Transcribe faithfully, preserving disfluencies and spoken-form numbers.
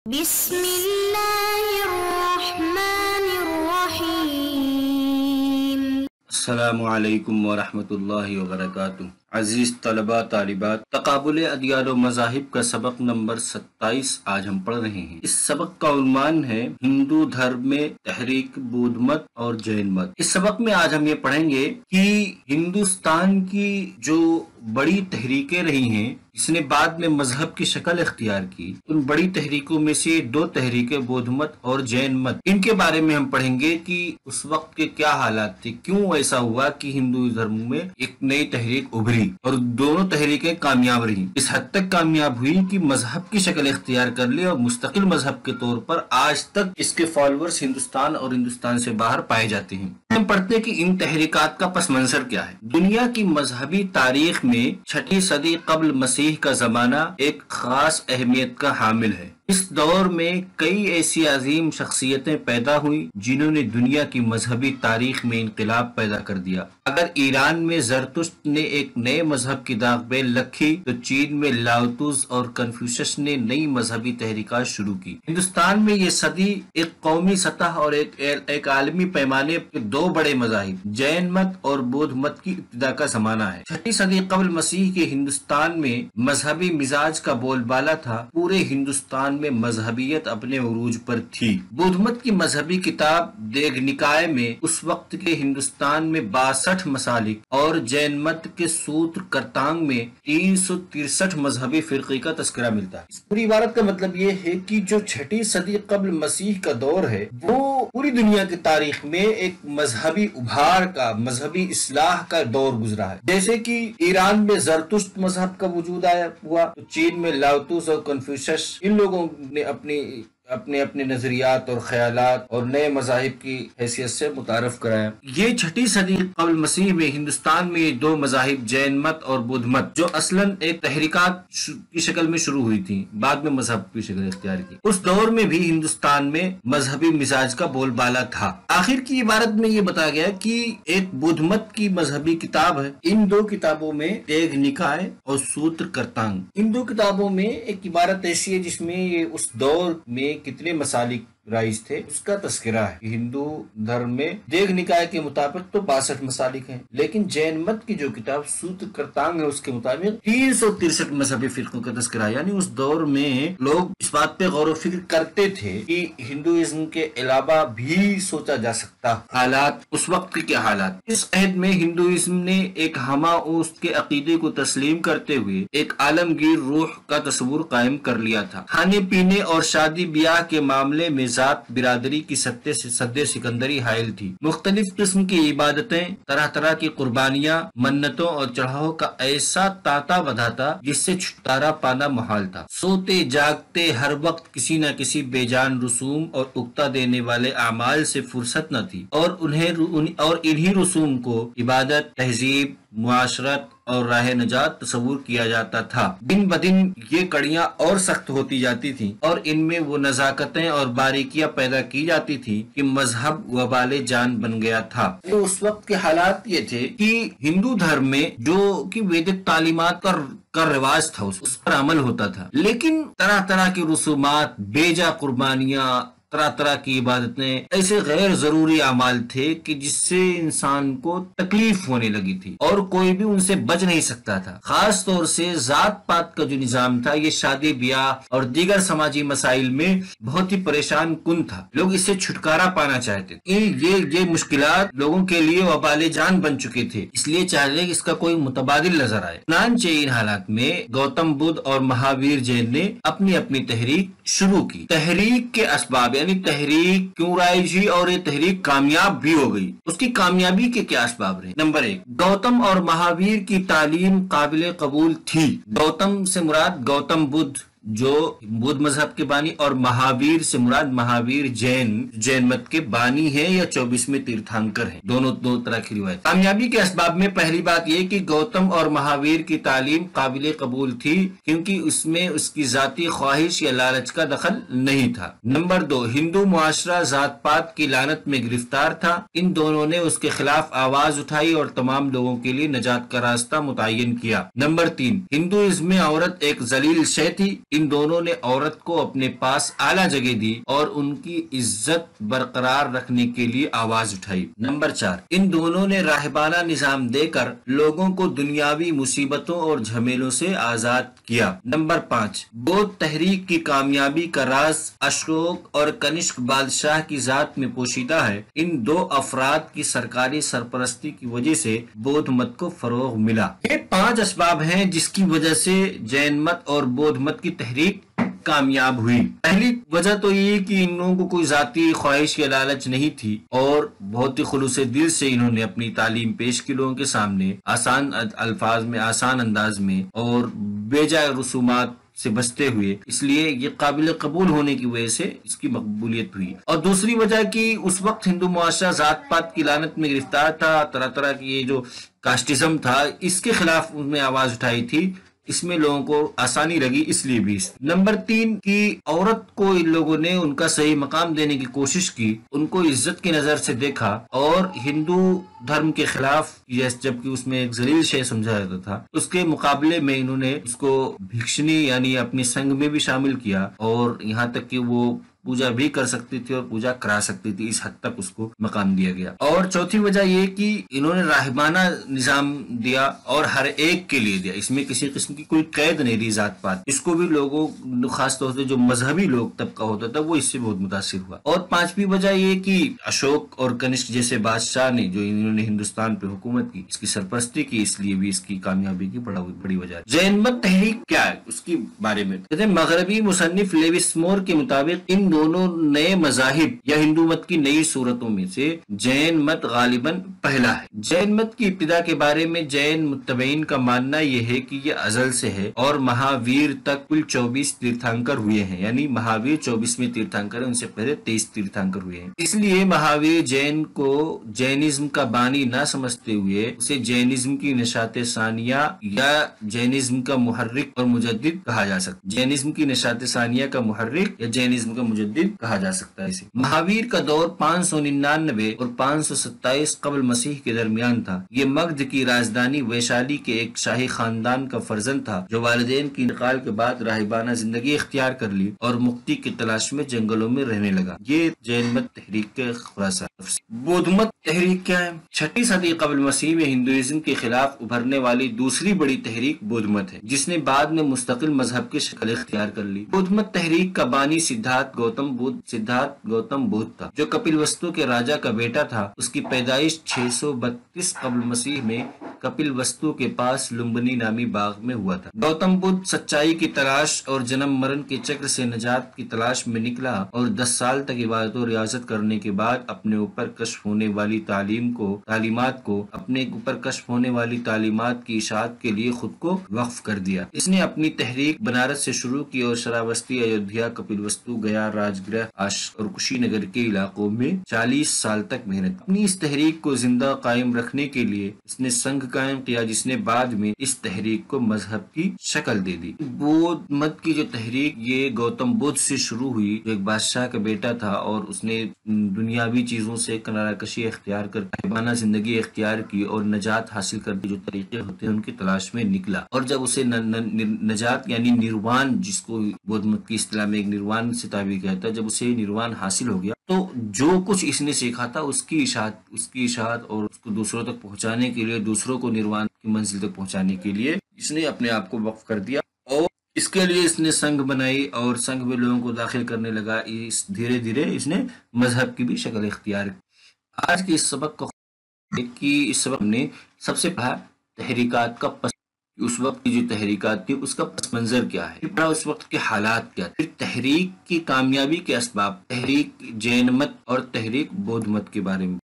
بسم اللہ الرحمن الرحیم۔ السلام علیکم ورحمۃ اللہ وبرکاتہ۔ عزیز طلباء طالبات، تقابل ادیان و مذاہب کا سبق نمبر ستائیس آج ہم پڑھ رہے ہیں۔ اس سبق کا عنوان ہے ہندو دھرم میں تحریک بودھ مت اور جین مت۔ اس سبق میں آج ہم یہ پڑھیں گے کہ ہندوستان کی جو بڑی تحریکیں رہی ہیں جس نے بعد میں مذہب کی شکل اختیار کی، ان بڑی تحریکوں میں سے دو تحریکیں بودھ مت اور جین مت، ان کے بارے میں ہم پڑھیں گے کہ اس وقت کے کیا حالات تھے، کیوں ایسا ہوا کہ ہندو دھرم میں ایک نئی تحریک ابھری اور دونوں تحریکیں کامیاب رہیں، اس حد تک کامیاب ہوئی کہ مذہب کی شکل اختیار کر لی اور مستقل مذہب کے طور پر آج تک اس کے فالوورز ہندوستان اور ہندوستان سے باہر پائے جاتے ہیں۔ ہم پڑھتے ہیں کہ ان تحریکات کا پس منظر کیا ہے۔ دنیا کی مذہبی تاریخ میں چھٹی صدی قبل مسیح کا زمانہ ایک خاص اہمیت کا حامل ہے۔ اس دور میں کئی ایسی عظیم شخصیتیں پیدا ہوئیں جنہوں نے دنیا کی مذہبی تاریخ میں انقلاب پیدا کر دیا۔ اگر ایران میں زرتشت نے ایک نئے مذہب کی داغ بیل رکھی تو چین میں لاؤتوز اور کنفیوشس نے نئی مذہبی تحریکات شروع کی۔ ہندوستان میں یہ صدی ایک قومی سطح اور ایک ایک عالمی پیمانے پر دو بڑے مذاہب جین مت اور بودھ مت کی ابتدا کا زمانہ ہے۔ چھٹی صدی قبل مسیح کے ہندوستان میں مذہبی مزاج کا بول بالا تھا۔ پورے ہندوستان میں مذہبیت اپنے عروج پر تھی۔ بودھ مت کی مذہبی کتاب دیگ نکائے میں اس وقت کے ہندوستان میں باسٹھ مسالک اور جین مت کے سوتر کرتانگ میں تین سو ترسٹھ مذہبی فرقے کا تذکرہ ملتا ہے۔ اس پوری عبارت کا مطلب یہ ہے کہ جو چھٹی صدی قبل مسیح کا دور ہے وہ پوری دنیا کی تاریخ میں ایک مذہبی ابھار کا، مذہبی اصلاح کا دور گزرا ہے۔ جیسے کہ ایران میں زرتشت مذہب کا وجود آیا ہوا تو چین میں لاؤتوس اور کنفیوشس، ان لوگوں نے اپنی اپنے اپنے نظریات اور خیالات اور نئے مذاہب کی حیثیت سے متعارف کرایا۔ یہ چھٹی صدی قبل مسیح میں ہندوستان میں یہ دو مذاہب جین مت اور بودھ مت جو اصلاً ایک تحریکات کی شکل میں شروع ہوئی تھی، بعد میں مذہب کی شکل اختیار کی، اس دور میں بھی ہندوستان میں مذہبی مزاج کا بول بالا تھا۔ آخر کی عبارت میں یہ بتایا گیا کہ ایک بودھ مت کی مذہبی کتاب ہے۔ ان دو کتابوں میں دیگ نکائے اور سوتر کرتانگ، ان دو کتابوں میں ایک عبارت ایسی ہے جس میں یہ اس دور میں کتنے مسالک رائج تھے اس کا تذکرہ ہے۔ ہندو دھرم میں دیگ نکائے کے مطابق تو باسٹھ مسالک ہیں، لیکن جین مت کی جو کتاب سوتر کرتانگ ہے اس کے مطابق تین سو ترسٹھ مذہبی فرقوں کا تذکرہ ہے۔ یعنی اس دور میں لوگ اس بات پہ غور و فکر کرتے تھے کہ ہندوازم کے علاوہ بھی سوچا جا سکتا حالات، اس وقت کے کیا حالات۔ اس عہد میں ہندوازم نے ایک ہمہ اوست کے عقیدے کو تسلیم کرتے ہوئے ایک عالمگیر روح کا تصور قائم کر لیا تھا۔ کھانے پینے اور شادی بیاہ کے معاملے میں ذات برادری کی سطح سے سدے سکندری حائل تھی۔ مختلف قسم کی عبادتیں، طرح طرح کی قربانیاں، منتوں اور چڑھاؤ کا ایسا تاتا بدھاتا جس سے چھٹکارا پانا محال تھا۔ سوتے جاگتے ہر وقت کسی نہ کسی بے جان رسوم اور اکتا دینے والے اعمال سے فرصت نہ تھی، اور انہیں اور انہی رسوم کو عبادت، تہذیب، معاشرت اور راہ نجات تصور کیا جاتا تھا۔ دن بدن یہ کڑیاں اور سخت ہوتی جاتی تھیں اور ان میں وہ نزاکتیں اور باریکیاں پیدا کی جاتی تھی کہ مذہب وبال جان بن گیا تھا۔ اس وقت کے حالات یہ تھے کہ ہندو دھرم میں جو کہ ویدک تعلیمات کا کا رواج تھا اس پر عمل ہوتا تھا، لیکن طرح طرح کی رسومات، بیجا قربانیاں، طرح طرح کی عبادتیں ایسے غیر ضروری اعمال تھے کہ جس سے انسان کو تکلیف ہونے لگی تھی اور کوئی بھی ان سے بچ نہیں سکتا تھا۔ خاص طور سے ذات پات کا جو نظام تھا یہ شادی بیاہ اور دیگر سماجی مسائل میں بہت ہی پریشان کن تھا۔ لوگ اس سے چھٹکارا پانا چاہتے تھے۔ یہ یہ مشکلات لوگوں کے لیے وبال جان بن چکے تھے، اس لیے چاہتے کہ اس کا کوئی متبادل نظر آئے۔ چنانچہ ان حالات میں گوتم بدھ اور مہاویر جین نے اپنی اپنی تحریک شروع کی۔ تحریک کے اسباب یعنی تحریک کیوں رائج ہوئی اور یہ تحریک کامیاب بھی ہو گئی، اس کی کامیابی کے کیا اسباب رہے۔ نمبر ایک، گوتم اور مہاویر کی تعلیم قابل قبول تھی۔ گوتم سے مراد گوتم بدھ جو بدھ مذہب کے بانی، اور مہاویر سے مراد مہاویر جین جین مت کے بانی ہیں یا چوبیسویں تیرتھانکر ہیں، دونوں دو طرح کی روایت۔ کامیابی کے اسباب میں پہلی بات یہ کہ گوتم اور مہاویر کی تعلیم قابل قبول تھی کیونکہ اس میں اس کی ذاتی خواہش یا لالچ کا دخل نہیں تھا۔ نمبر دو، ہندو معاشرہ ذات پات کی لعنت میں گرفتار تھا، ان دونوں نے اس کے خلاف آواز اٹھائی اور تمام لوگوں کے لیے نجات کا راستہ متعین کیا۔ نمبر تین، ہندوازم میں عورت ایک ذلیل شے تھی، ان دونوں نے عورت کو اپنے پاس اعلیٰ جگہ دی اور ان کی عزت برقرار رکھنے کے لیے آواز اٹھائی۔ نمبر چار، ان دونوں نے راہبانہ نظام دے کر لوگوں کو دنیاوی مصیبتوں اور جھمیلوں سے آزاد کیا۔ نمبر پانچ، بودھ تحریک کی کامیابی کا راز اشوک اور کنشک بادشاہ کی ذات میں پوشیدہ ہے۔ ان دو افراد کی سرکاری سرپرستی کی وجہ سے بودھ مت کو فروغ ملا۔ یہ پانچ اسباب ہیں جس کی وجہ سے جین مت اور بودھ مت کی تحریک کامیاب ہوئی۔ پہلی وجہ تو یہ کہ ان لوگوں کو کوئی ذاتی خواہش یا لالچ نہیں تھی اور بہت ہی خلوص دل سے انہوں نے اپنی تعلیم پیش کی لوگوں کے سامنے، آسان الفاظ میں، آسان انداز میں اور بے جائے رسومات سے بچتے ہوئے، اس لیے یہ قابل قبول ہونے کی وجہ سے اس کی مقبولیت ہوئی۔ اور دوسری وجہ کہ اس وقت ہندو معاشرہ ذات پات کی لعنت میں گرفتار تھا، طرح طرح کی یہ جو کاسٹزم تھا اس کے خلاف ان میں آواز اٹھائی تھی، اس میں لوگوں کو آسانی لگی، اس لیے بھی۔ نمبر تین کی عورت کو ان لوگوں نے ان کا صحیح مقام دینے کی کوشش کی، ان کو عزت کی نظر سے دیکھا اور ہندو دھرم کے خلاف، جبکہ اس میں ایک ذلیل شے سمجھا جاتا تھا، اس کے مقابلے میں انہوں نے اس کو بھکشنی یعنی اپنی سنگ میں بھی شامل کیا اور یہاں تک کہ وہ پوجا بھی کر سکتی تھی اور پوجا کرا سکتی تھی، اس حد تک اس کو مقام دیا گیا۔ اور چوتھی وجہ یہ کہ انہوں نے راہبانہ نظام دیا اور ہر ایک کے لیے دیا، اس میں کسی قسم کی کوئی قید نہیں دی ذات پات، اس کو بھی لوگوں، خاص طور سے جو مذہبی لوگ طبقہ ہوتا تھا وہ اس سے بہت متاثر ہوا۔ اور پانچویں وجہ یہ کہ اشوک اور کنشک جیسے بادشاہ نے جو انہوں نے ہندوستان پہ حکومت کی، اس کی سرپرستی کی، اس لیے بھی اس کی کامیابی کی بڑا بڑی وجہ ہے۔ جین مت تحریک کیا ہے اس کی بارے میں کہتے ہیں، مغربی مصنف لیوس مور کے مطابق ان دونوں نئے مذاہب یا ہندو مت کی نئی صورتوں میں سے جین مت غالباً پہلا ہے۔ جین مت کی ابتدا کے بارے میں جین متبعین کا ماننا یہ ہے کہ یہ ازل سے ہے اور مہاویر تک کل چوبیس تیرتھانکر ہوئے ہیں، یعنی مہاویر چوبیسویں تیرتھانکر ہے، ان سے پہلے تیئیس تیرتھانکر ہوئے ہیں۔ اس لیے مہاویر جین کو جینزم کا بانی نہ سمجھتے ہوئے اسے جینزم کی نشات ثانیہ یا جینزم کا محرک اور مجدد کہا جا سکتا ہے۔ جینزم کی نشات ثانیہ کا محرک یا جینزم کا مجدد کہا جا سکتا ہے اسے۔ مہاویر کا دور پانچ سو ننانوے اور پانچ سو ستائیس قبل مسیح کے درمیان تھا۔ یہ مگدھ کی راجدھانی ویشالی کے ایک شاہی خاندان کا فرزند تھا جو والدین کی انتقال کے بعد راہبانہ زندگی اختیار کر لی اور مکتی کی تلاش میں جنگلوں میں رہنے لگا۔ یہ جین مت تحریک کا خلاصہ۔ بودھ مت تحریک کیا ہے؟ چھٹی صدی قبل مسیح میں ہندوازم کے خلاف ابھرنے والی دوسری بڑی تحریک بودھ مت ہے، جس نے بعد میں مستقل مذہب کی شکل اختیار کر لی۔ بودھ مت تحریک کا بانی سدھارتھ گوتم بدھ سدھارتھ گوتم بدھ تھا جو کپل وستو کے راجا کا بیٹا تھا۔ اس کی پیدائش چھ سو بتیس قبل مسیح میں کپل وستو کے پاس لمبنی نامی باغ میں ہوا تھا۔ گوتم بدھ سچائی کی تلاش اور جنم مرن کے چکر سے نجات کی تلاش میں نکلا اور دس سال تک عبادت و ریاضت کرنے کے بعد اپنے اوپر کشف ہونے والی تعلیم کو تعلیمات کو اپنے اوپر کشف ہونے والی تعلیمات کی اشاعت کے لیے خود کو وقف کر دیا۔ اس نے اپنی تحریک بنارس سے شروع کی اور شراوستی، ایودھیا، کپل وستو، گیا، راج گرہ اور کشی نگر کے علاقوں میں چالیس سال تک محنت۔ اپنی اس تحریک کو زندہ قائم رکھنے کے لیے اس نے سنگھ قائم کیا جس نے بعد میں اس تحریک کو مذہب کی شکل دے دی۔ بودھ مت کی جو تحریک یہ گوتم بدھ سے شروع ہوئی جو ایک بادشاہ کا بیٹا تھا اور اس نے دنیاوی چیزوں سے کنارہ کشی اختیار کر راہبانہ زندگی اختیار کی اور نجات حاصل کرنے جو طریقے ہوتے ہیں ان کی تلاش میں نکلا، اور جب اسے نجات یعنی نروان، جس کو بودھ مت کی اصطلاح میں ایک نروان سے تعبیر کہتا ہے، جب اسے نروان حاصل ہو گیا تو جو کچھ اس نے سیکھا تھا اس کی اشاعت اس کی اشاعت اور اس کو دوسروں تک پہنچانے کے لیے، دوسروں کو نروان کی منزل تک پہنچانے کے لیے اس نے اپنے آپ کو وقف کر دیا اور اس کے لیے اس نے سنگھ بنائی اور سنگھ میں لوگوں کو داخل کرنے لگا۔ اس دھیرے دھیرے اس نے مذہب کی بھی شکل اختیار کی۔ آج کے اس سبق کو کی اس سبق نے سب سے پہلا تحریکات کا پس اس وقت کی جو تحریکات تھی اس کا پس منظر کیا ہے، پھر اس وقت کے حالات کیا، پھر تحریک کی کامیابی کے اسباب، تحریک جین مت اور تحریک بودھ مت کے بارے میں